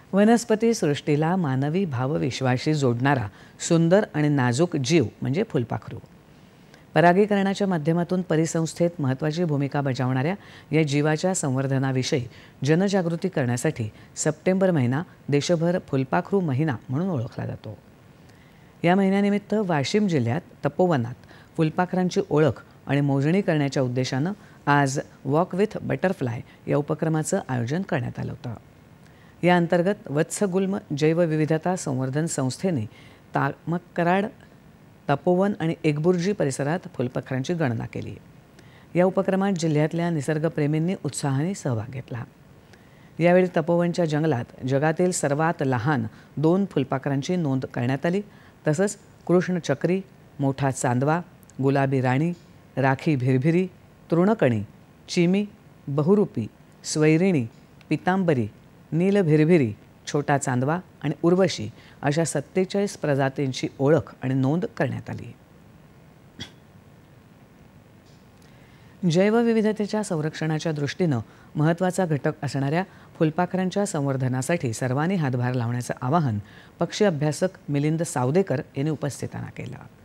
वनस्पती सृष्टीला मानवी भावविश्वाशी जोडणारा सुंदर आणि नाजूक जीव म्हणजे फुलपाखरू. परागीकरणाच्या माध्यमातून परिसंस्थेत महत्त्वाची भूमिका बजावणाऱ्या या जीवाच्या संवर्धनाविषयी जनजागृती करण्यासाठी सप्टेंबर महिना देशभर फुलपाखरू महिना म्हणून ओळखला जातो. या महिन्यानिमित्त वाशिम जिल्ह्यात तपोवनात फुलपाखरांची ओळख आणि मोजणी करण्याच्या उद्देशानं आज वॉक विथ बटरफ्लाय या उपक्रमाचं आयोजन करण्यात आलं होतं. या अंतर्गत वत्सगुल्म जैवविविधता संवर्धन संस्थेने तामक्कराड, तपोवन आणि एकबुर्जी परिसरात फुलपाखरांची गणना केली. या उपक्रमात जिल्ह्यातल्या निसर्गप्रेमींनी उत्साहाने सहभाग घेतला. यावेळी तपोवनच्या जंगलात जगातील सर्वात लहान 2 फुलपाखरांची नोंद करण्यात आली. तसंच कृष्णचक्री, मोठा चांदवा, गुलाबी राणी, राखी भिरभिरी, तृणकणी, चिमी, बहुरूपी, स्वैरिणी, पितांबरी, नील भिरभिरी, छोटा चांदवा आणि उर्वशी अशा 47 प्रजातींची ओळख आणि नोंद करण्यात आली. जैवविविधतेच्या संरक्षणाच्या दृष्टीनं महत्त्वाचा घटक असणाऱ्या फुलपाखरांच्या संवर्धनासाठी सर्वांनी हातभार लावण्याचं आवाहन पक्षी अभ्यासक मिलिंद सावदेकर यांनी उपस्थितांना केलं.